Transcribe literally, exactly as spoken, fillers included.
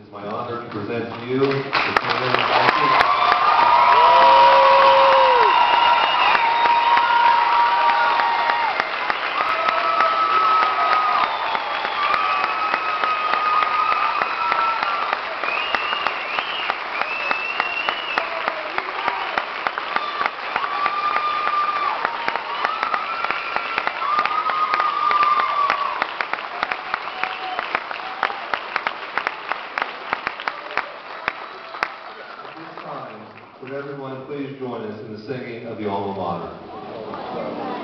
It's my honor to present to you the Chairman of Banking. Would everyone please join us in the singing of the Alma Mater?